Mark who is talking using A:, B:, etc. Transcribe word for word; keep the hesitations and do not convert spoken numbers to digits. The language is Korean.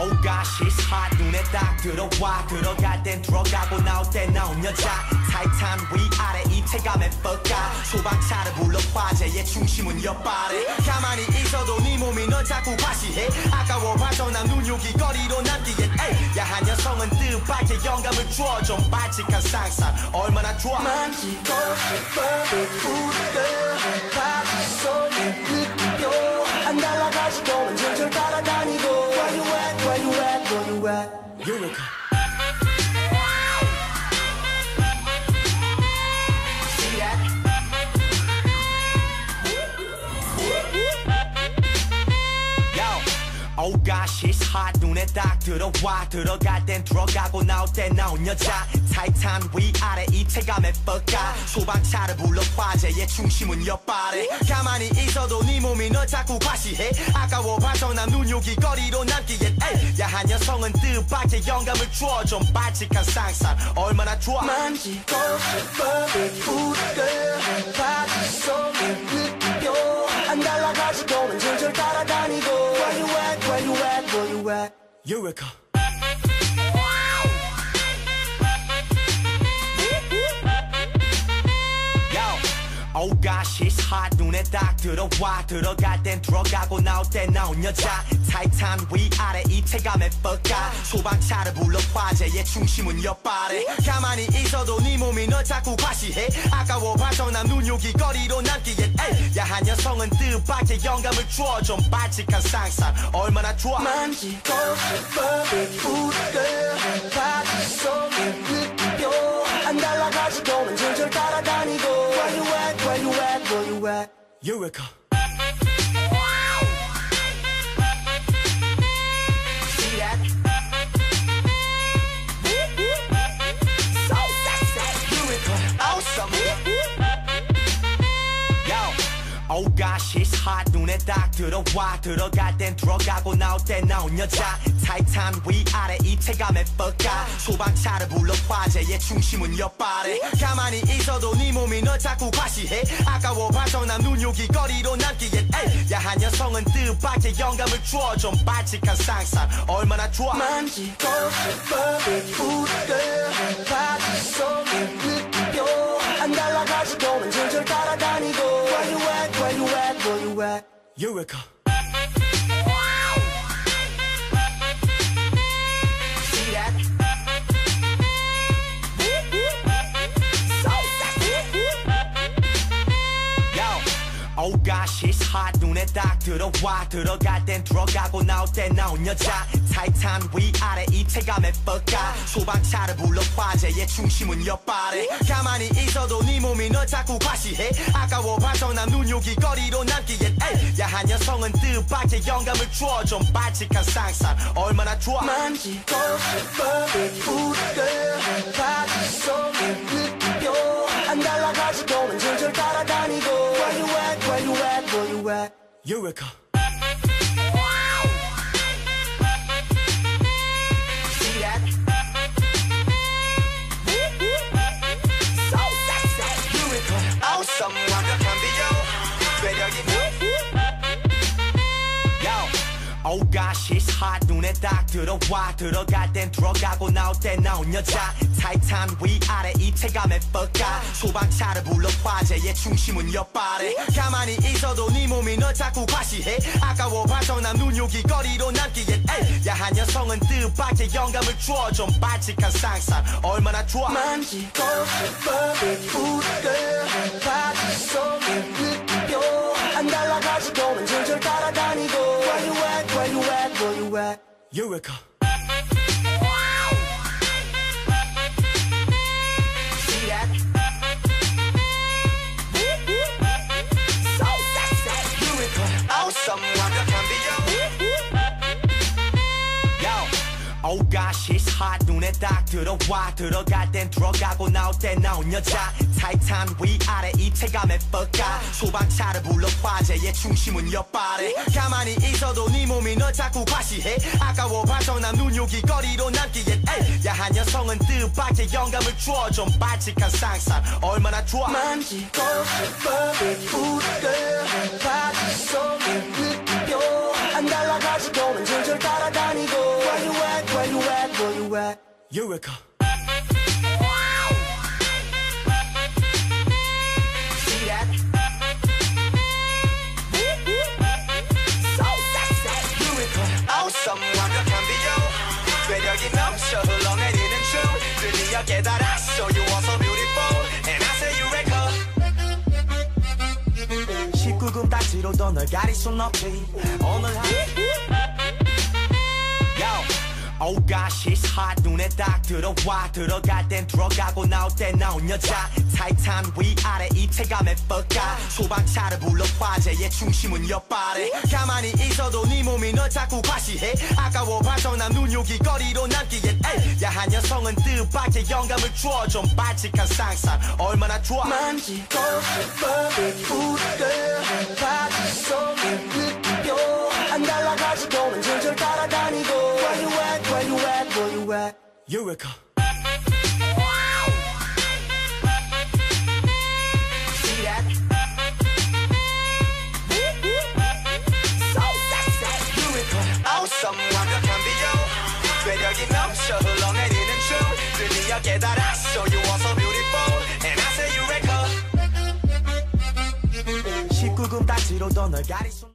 A: Oh gosh it's hot 눈에 딱 들어와 들어갈 땐 들어가고 나올 땐 나온 여자 타이탄 위아래 입체감에 뻑가 소방차를 불러 화재의 중심은 옆발에 가만히 있어도 네 몸이 널 자꾸 과시해 아까워 봐서 난 눈요기 거리로 남기에 에이 야한 여성은 뜻밖의 영감을 줘 좀 발칙한 상상 얼마나 좋아
B: 만지고 싶어 부드러운 바지 속에 느껴 안 달라가지고 줄줄 따라다니고 Where you at, where you at, where you at
A: Eureka See that? Yo, oh gosh it's hot 눈에 딱 들어와 들어갈 땐 들어가고 나올 땐 나온 여자 타이탄 위아래 입체감에 뻑가 소방차를 불러 화재의 중심은 옆발에 가만히 있어도 네 몸이 널 자꾸 과시해 아까워 봐서 난 눈요기 거리로 남기에 에이 야한 여성은 뜻밖의 영감을 줘 좀 발칙한 상상 얼마나 좋아
B: 만지고 싶어 부드러운 바지 속에 느껴 안 달라가지고는 줄줄 따라다니고 Where you at, where you at, where you at
A: Eureka Oh gosh it's hot 눈에 딱 들어와 들어갈 땐 들어가고 나올 땐 나온 여자 타이탄 위아래 입체감에 뻑가 소방차를 불러 화재의 중심은 옆발에 가만히 있어도 네 몸이 널 자꾸 과시해 아까워 봐서 난 눈요기 거리로 남기에 에이 야한 여성은 뜻밖의 영감을 줘 좀 발칙한 상상 얼마나 좋아
B: 만지고 싶어 부드러운 바지 속에 느껴 안 달라가지고는 줄줄 따라다니고 Where you at, where you at, where you at
A: Eureka See that? So sexy Eureka Awesome Oh gosh it's hot 눈에 딱 들어와 들어갈 땐 들어가고 나올 땐 나온 여자 타이탄 위아래 입체감에 뻑가 소방차를 불러 화재의 중심은 옆발에 가만히 있어도 네 몸이 널 자꾸 과시해 아까워 봐서 난 눈요기 거리로 남기에 에이 야한 여성은 뜻밖의 영감을 줘 좀 발칙한 상상 얼마나 좋아
B: 만지고 싶어 부드러운 바지 속에 느껴 안 달라가지고는 줄줄 따라다니고 Where you at, where you at, where you at
A: Eureka See that? So sexy Yo, oh gosh it's hot 눈에 딱 들어와 들어갈 땐 들어가고 나올 땐 나온 여자 타이탄 위아래 입체감에 뻑가 소방차를 불러 화재의 중심은 옆발에 가만히 있어도 네 몸이 널 자꾸 과시해 아까워 봐서 난 눈요기 거리로 남기에 에이 야한 여성은 뜻밖의 영감을 줘 좀 발칙한 상상 얼마나 좋아
B: 만지고 싶어 부드러운 바지 속에 느껴 안 달라가지고는 줄줄 따라다니고 Where you at, where you at, where you at
A: Eureka See that? So sexy Eureka Awesome 완벽한 비교 매력있는 Oh gosh it's hot 눈에 딱 들어와 들어갈 땐 들어가고 나올 땐 나온 여자 타이탄 위아래 입체감에 뻑가 소방차를 불러 화재의 중심은 옆발에 가만히 있어도 네 몸이 널 자꾸 과시해 아까워 봐서 난 눈요기 거리로 남기에 에이 야한 여성은 뜻밖의 영감을 줘 좀 발칙한 상상 얼마나 좋아
B: 만지고 싶어 부드러운 바지 속에 느껴 안 달라가지고는 줄줄 따라다니고 Where you at, where you at, where you at
A: Eureka See that? So sexy Eureka Awesome 완벽한 비교 Oh gosh it's hot 눈에 딱 들어와 들어갈 땐 들어가고 나올 땐 나온 여자 타이탄 위아래 입체감에 뻑가 소방차를 불러 화재의 중심은 옆발에 가만히 있어도 네 몸이 널 자꾸 과시해 아까워 봐서 난 눈요기 거리로 남기에 에이 야한 여성은 뜻밖의 영감을 줘 좀 발칙한 상상 얼마나 좋아
B: 만지고 싶어 부드러운 바지 속에 느껴 안 달라가지고는 줄줄 따라다니고
A: Eureka. See that? So sexy. Eureka. Awesome 완벽한 비교. 매력이 넘쳐 흘러내리는 춤. 드디어 깨달았어. You are so beautiful. And I say Eureka. 십구 금 딱지로도 널 가릴 순 없지. 오늘 한 Oh gosh, it's hot. 눈에 딱 들어와. 들어갈 땐 들어가고 나올 땐 나온 여자. 타이탄 위아래 입체감에 뻗가. 소방차를 불러 화제의 중심은 옆발에. 가만히 있어도 네 몸이 널 자꾸 과시해. 아까워 반성남 눈요기 거리로 남기에. 에이, 야한 여성은 뜻밖의 영감을 주어. 좀 발칙한 상상 얼마나 좋아.
B: 만지고 싶어 Good girl 바지 속에 느껴 안 달라가지고는 질질 따라다니고 Where you at, where you at, where you at
A: Eureka. See that? So sexy. Eureka. Awesome 완벽한 비교. 매력이 넘쳐 흘러내리는 춤. 드디어 깨달았어. You are so beautiful. And I say Eureka. 십구 금 딱지로도 널 가릴 수